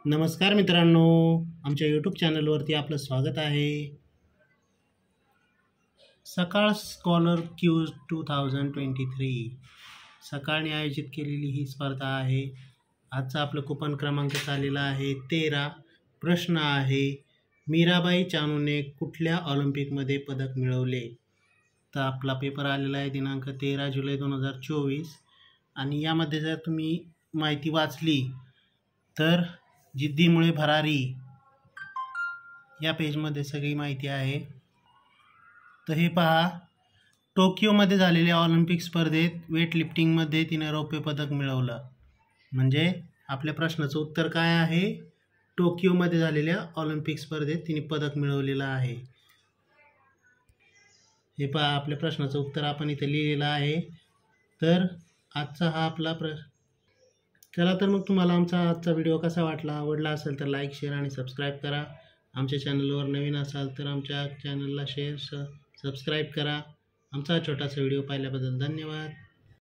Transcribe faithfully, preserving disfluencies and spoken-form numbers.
नमस्कार मित्रांनो, आमच्या यूट्यूब चॅनलवरती आपलं स्वागत आहे. Sakal scholar quiz two thousand twenty three सकाळने आयोजित केलेली ही स्पर्धा आहे. आजचा आपलं कुपन क्रमांक चाललेला आहे तेरा. प्रश्न आहे, मीराबाई चानूने कुठल्या ऑलिम्पिकमध्ये पदक मिळवले? तर आपला पेपर आलेला आहे दिनांक तेरा जुलै दोन हजार चोवीस. आणि यामध्ये जर तुम्ही माहिती वाचली तर जिद्दीमुळे भरारी या पेजमध्ये सगळी माहिती आहे. तर हे पहा, टोकियोमध्ये झालेल्या ऑलिम्पिक स्पर्धेत वेटलिफ्टिंगमध्ये तिने रौप्य पदक मिळवलं. म्हणजे आपल्या प्रश्नाचं उत्तर काय आहे? टोकियोमध्ये झालेल्या ऑलिम्पिक स्पर्धेत तिने पदक मिळवलेलं आहे. हे पहा, आपल्या प्रश्नाचं उत्तर आपण इथे लिहिलेलं आहे. तर आजचा हा आपला प्रश्न. चला तर मग तुम्हाला आमचा आजचा व्हिडिओ कसा वाटला? आवडला असेल तर लाईक, शेअर आणि सबस्क्राईब करा. आमच्या चॅनलवर नवीन असाल तर आमच्या चॅनलला शेअर सबस्क्राईब करा. आमचा छोटासा व्हिडिओ पाहिल्याबद्दल धन्यवाद.